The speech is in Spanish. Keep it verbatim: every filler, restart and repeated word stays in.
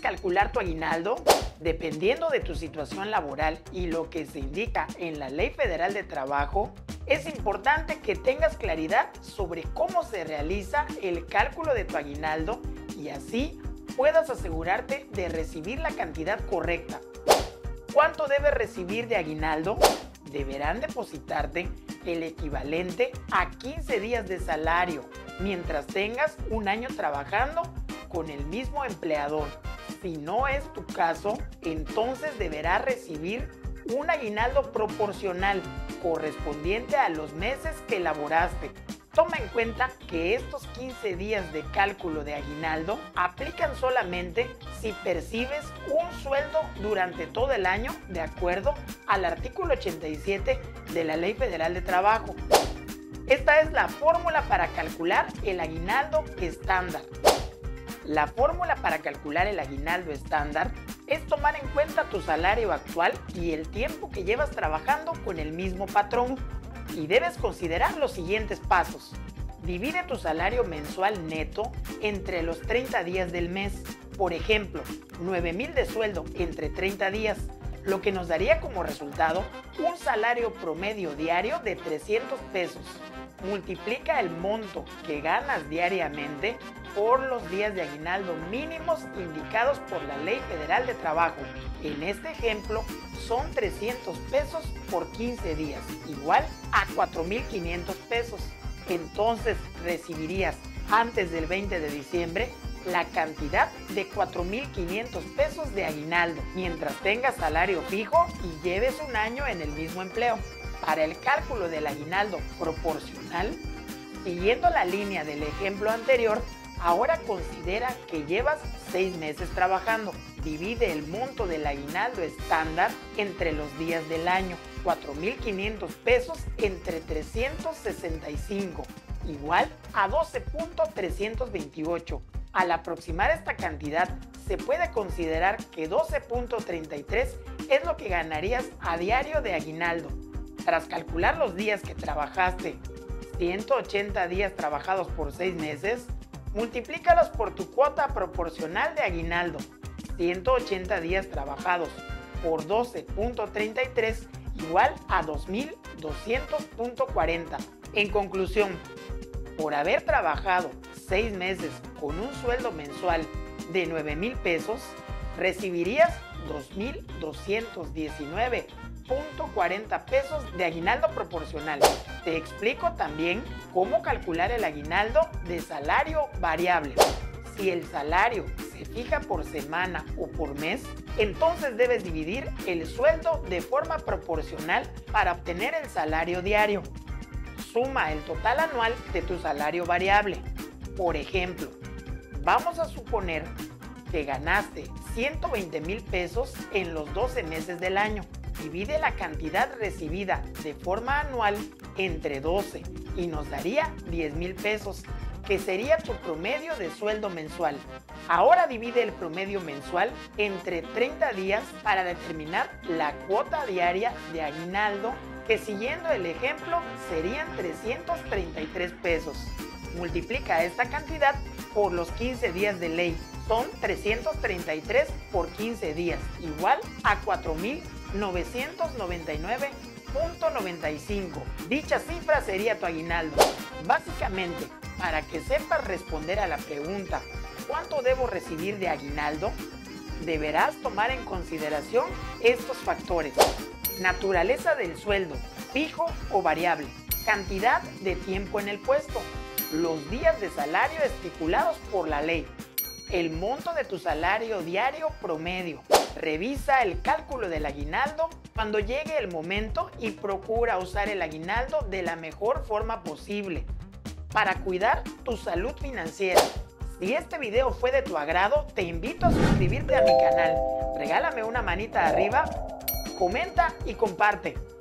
calcular tu aguinaldo? Dependiendo de tu situación laboral y lo que se indica en la Ley Federal de Trabajo, es importante que tengas claridad sobre cómo se realiza el cálculo de tu aguinaldo y así puedas asegurarte de recibir la cantidad correcta. ¿Cuánto debes recibir de aguinaldo? Deberán depositarte el equivalente a quince días de salario mientras tengas un año trabajando con el mismo empleador. Si no es tu caso, entonces deberás recibir un aguinaldo proporcional correspondiente a los meses que laboraste. Toma en cuenta que estos quince días de cálculo de aguinaldo aplican solamente si percibes un sueldo durante todo el año de acuerdo al artículo ochenta y siete de la Ley Federal de Trabajo. Esta es la fórmula para calcular el aguinaldo estándar. La fórmula para calcular el aguinaldo estándar es tomar en cuenta tu salario actual y el tiempo que llevas trabajando con el mismo patrón. Y debes considerar los siguientes pasos. Divide tu salario mensual neto entre los treinta días del mes. Por ejemplo, nueve mil de sueldo entre treinta días, lo que nos daría como resultado un salario promedio diario de trescientos pesos. Multiplica el monto que ganas diariamente por los días de aguinaldo mínimos indicados por la Ley Federal de Trabajo. En este ejemplo son trescientos pesos por quince días, igual a cuatro mil quinientos pesos. Entonces recibirías antes del veinte de diciembre la cantidad de cuatro mil quinientos pesos de aguinaldo, mientras tengas salario fijo y lleves un año en el mismo empleo. Para el cálculo del aguinaldo proporcional, siguiendo la línea del ejemplo anterior, ahora considera que llevas seis meses trabajando. Divide el monto del aguinaldo estándar entre los días del año, cuatro mil quinientos pesos entre trescientos sesenta y cinco, igual a doce punto trescientos veintiocho. Al aproximar esta cantidad, se puede considerar que doce punto treinta y tres es lo que ganarías a diario de aguinaldo. Tras calcular los días que trabajaste, ciento ochenta días trabajados por seis meses, multiplícalos por tu cuota proporcional de aguinaldo, ciento ochenta días trabajados por doce punto treinta y tres igual a dos mil doscientos punto cuarenta. En conclusión, por haber trabajado seis meses con un sueldo mensual de nueve mil pesos, recibirías dos mil doscientos diecinueve punto cuarenta pesos de aguinaldo proporcional. Te explico también cómo calcular el aguinaldo de salario variable. Si el salario se fija por semana o por mes, entonces debes dividir el sueldo de forma proporcional para obtener el salario diario. Suma el total anual de tu salario variable. Por ejemplo, vamos a suponer que ganaste ciento veinte mil pesos en los doce meses del año. Divide la cantidad recibida de forma anual entre doce y nos daría diez mil pesos, que sería tu promedio de sueldo mensual. Ahora divide el promedio mensual entre treinta días para determinar la cuota diaria de aguinaldo, que siguiendo el ejemplo serían trescientos treinta y tres pesos. Multiplica esta cantidad por los quince días de ley. Son trescientos treinta y tres por quince días, igual a cuatro mil novecientos noventa y nueve punto noventa y cinco. Dicha cifra sería tu aguinaldo. Básicamente, para que sepas responder a la pregunta ¿cuánto debo recibir de aguinaldo?, deberás tomar en consideración estos factores: naturaleza del sueldo, fijo o variable, cantidad de tiempo en el puesto, los días de salario estipulados por la ley, el monto de tu salario diario promedio. Revisa el cálculo del aguinaldo cuando llegue el momento y procura usar el aguinaldo de la mejor forma posible para cuidar tu salud financiera. Si este video fue de tu agrado, te invito a suscribirte a mi canal. Regálame una manita arriba, comenta y comparte.